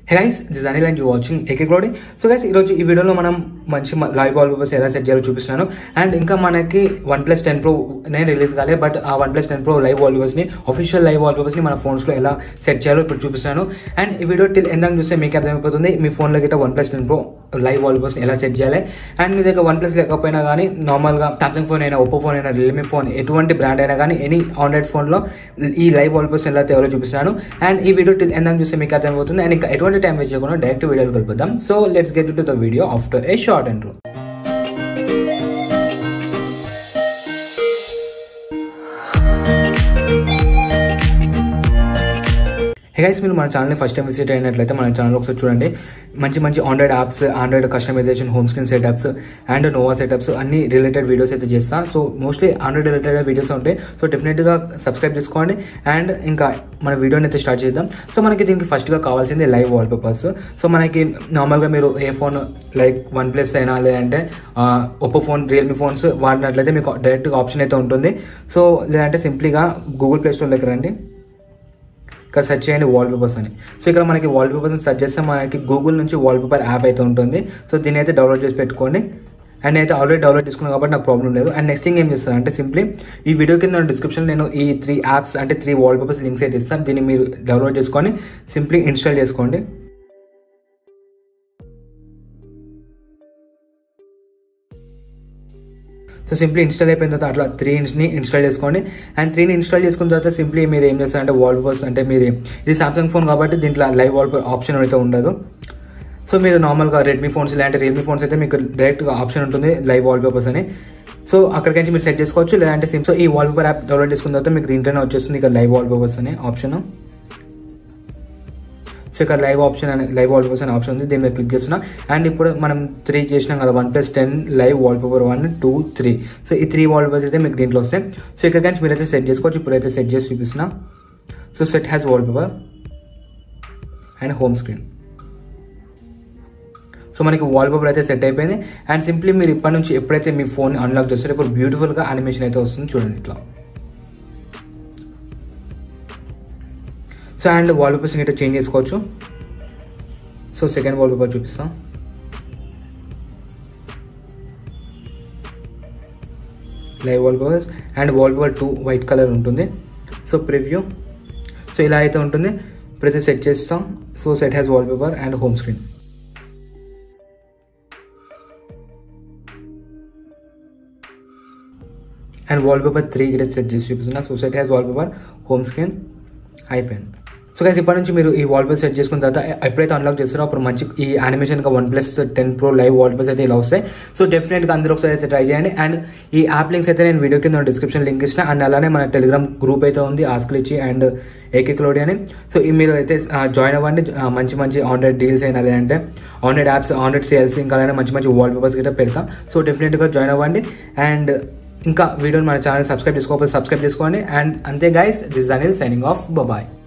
Hey guys, this is Anil and you're watching Akcloudy. So guys, ఈ వీడియోలో మనం మంచి లైవ్ వాల్పేపర్స్ ఎలా సెట్ చేయాలో చూపిస్తున్నాను. అండ్ ఇంకా మనకి OnePlus 10 Pro నే రిలీజ్ కాలే, బట్ ఆ OnePlus 10 Pro లైవ్ వాల్పేపర్స్ ని ఆఫీషియల్ లైవ్ వాల్పేపర్స్ ని మన ఫోన్స్ లో ఎలా సెట్ చేయాలో ఇప్పుడు చూపిస్తున్నాను. అండ్ ఈ వీడియో టిల్ ఎందాక చూస్తే మీకు అర్థమైపోతుంది మీ ఫోన్ లో గిట్ట OnePlus 10 Pro లైవ్ వాల్పేపర్స్ ఎలా సెట్ చేయాలి. అండ్ మీ దగ్గర OnePlus లేకపోయినా కానీ నార్మల్ గా Samsung ఫోన్ అయినా, Oppo ఫోన్ అయినా, Realme ఫోన్ ఎటువంటి బ్రాండ్ అయినా కానీ ఎనీ ఆండ్రాయిడ్ ఫోన్ లో ఈ లైవ్ వాల్పేపర్స్ ఎలా తయారో చూపిస్తున్నాను. అండ్ ఈ వీడియో టిల్ ఎందాక చూస్తే మీకు అర్థమైపోతుంది. అండ్ ఇంకా ఎటువంటి టైం వేస్ట్ చేయకుండా డైరెక్ట్ వీడియోకి వెళ్ళిపోదాం. So let's get to the video after a short intro. Hey guys, మీరు మన ఛానల్ని ఫస్ట్ టైం విజిట్ అయినట్లయితే మన ఛానల్ ఒకసారి చూడండి. మంచి Android apps, Android customization, home screen setups and Nova setups అన్ని రిలేటెడ్ వీడియోస్ అయితే చేస్తాను. So mostly Android related videos ఉంటాయి. సో డెఫినెట్గా సబ్స్క్రైబ్ చేసుకోండి. అండ్ ఇంకా మన వీడియోని అయితే స్టార్ట్ చేద్దాం. సో మనకి దీనికి ఫస్ట్గా కావాల్సింది లైవ్ వాల్పేపర్స్. సో మనకి నార్మల్గా మీరు ఏ ఫోన్ లైక్ OnePlus అయినా లేదంటే Oppo ఫోన్, Realme ఫోన్స్ వాడినట్లయితే మీకు డైరెక్ట్గా ఆప్షన్ అయితే ఉంటుంది. సో లేదంటే సింప్లీగా గూగుల్ ప్లే స్టోర్ దగ్గర రండి, ఇక్కడ సెర్చ్ చేయండి వాల్పేపర్స్ అని. సో ఇక్కడ మనకి వాల్పేపర్స్ సెర్చ్ చేస్తే మనకి గూగుల్ నుంచి వాల్పేపర్ యాప్ అయితే ఉంటుంది. సో దీన్ని అయితే డౌన్లోడ్ చేసి పెట్టుకోండి. అండ్ అయితే ఆల్రెడీ డౌన్లోడ్ చేసుకున్నాను కాబట్టి నాకు ప్రాబ్లం లేదు. అండ్ నెక్స్ట్ థింగ్ ఏం చేస్తాను అంటే సింప్లీ ఈ వీడియో కింద డిస్క్రిప్షన్ నేను ఈ 3 యాప్స్ అంటే 3 వాల్పేపర్స్ లింక్స్ అయితే ఇస్తాను. దీన్ని మీరు డౌన్లోడ్ చేసుకొని సింప్లీ ఇన్స్టాల్ చేసుకోండి. సో సింప్లీ ఇన్స్టాల్ అయిపోయిన తర్వాత అట్లా 3ని ఇన్స్టాల్ చేసుకోండి. అండ్ 3ని ఇన్స్టాల్ చేసుకున్న తర్వాత సింప్లీ మీరు ఏం చేస్తారంటే వాల్పేపర్స్ అంటే మీరు ఇది సామ్సంగ్ ఫోన్ కాబట్టి దీంట్లో లైవ్ వాల్పేపర్ ఆప్షన్ అయితే ఉండదు. సో మీరు నార్మల్గా రెడ్మీ ఫోన్స్ లేదంటే రియల్మీ ఫోన్స్ అయితే మీకు డైరెక్ట్గా ఆప్షన్ ఉంటుంది లైవ్ వాల్పేపర్స్ అని. సో అక్కడికి నుంచి మీరు సెట్ చేసుకోవచ్చు. లేదంటే సో ఈ వాల్పేపర్ యాప్ డౌన్లోడ్ చేసుకున్న తర్వాత మీకు దీంట్లోనే వచ్చేస్తుంది ఇక్కడ లైవ్ వాల్పేపర్స్ అనే ఆప్షన్. సో ఇక్కడ లైవ్ వాల్పేపర్స్ అనే ఆప్షన్ ఉంది. దీని మీద క్లిక్ చేస్తున్నా. అండ్ ఇప్పుడు మనం 3 చేసినాం కదా, OnePlus 10 లైవ్ వాల్పేపర్ 1, 2, 3. సో ఈ 3 వాల్పేపర్స్ అయితే మీకు దీంట్లో వస్తాయి. సో ఇక్కడ నుంచి మీరైతే సెట్ చేసుకోవచ్చు. ఇప్పుడైతే సెట్ చేసి చూపిస్తున్నా. So set as wallpaper and home screen. So మనకి వాల్పేపర్ అయితే సెట్ అయిపోయింది. అండ్ సింప్లీ మీరు ఇప్పటి నుంచి ఎప్పుడైతే మీ ఫోన్ అన్లాక్ చేస్తారో ఇప్పుడు బ్యూటిఫుల్గా యానిమేషన్ అయితే వస్తుంది చూడండి ఇట్లా. సో అండ్ వాల్పేపర్స్ ఇట్లా చేంజ్ చేసుకోవచ్చు. సో సెకండ్ వాల్పేపర్ చూపిస్తాం. Live wallpapers and wallpaper 2 white colour ఉంటుంది. So preview. సో ఇలా అయితే ఉంటుంది. ఇప్పుడైతే సెట్ చేస్తాం. So set as wallpaper and home screen. And wallpaper 3 ఇక్కడ సెట్ చేసి చూపిస్తున్నా. So set as wallpaper, home screen అయిపోయింది. సో గైస్, ఇప్పటి నుంచి మీరు ఈ వాల్పేపర్ సెట్ చేసుకున్న తర్వాత ఎప్పుడైతే అన్లాక్ చేస్తారో అప్పుడు మంచి ఈ యానిమేషన్గా OnePlus 10 Pro లైవ్ వాల్పేపర్స్ అయితే ఇలా వస్తాయి. సో డెఫినెట్గా అందరూ ఒకసారి అయితే ట్రై చేయండి. అండ్ ఈ యాప్ లింక్స్ అయితే నేను వీడియో కింద డిస్క్రిప్షన్ లింక్ ఇచ్చిన. అండ్ అలానే మన టెలిగ్రామ్ గ్రూప్ అయితే ఉంది, ఆస్క్లిచ్చి అండ్ Akcloudy అని. సో ఈ మీరు అయితే జాయిన్ అవ్వండి. మంచి ఆండ్రాయిడ్ డీల్స్ అయినా లేదంటే ఆండ్రాయిడ్ యాప్స్, ఆండ్రాయిడ్ సేల్స్ ఇంకా అలానే మంచి వాల్పేపర్స్ గిట్ట పెడతాం. సో డెఫినెట్గా జాయిన్ అవ్వండి. అండ్ ఇంకా వీడియోని మన ఛానల్ సబ్స్క్రైబ్ చేసుకోకపోతే సబ్స్క్రైబ్ చేసుకోండి. అండ్ అంతే guys, this is Anil signing off. Bye.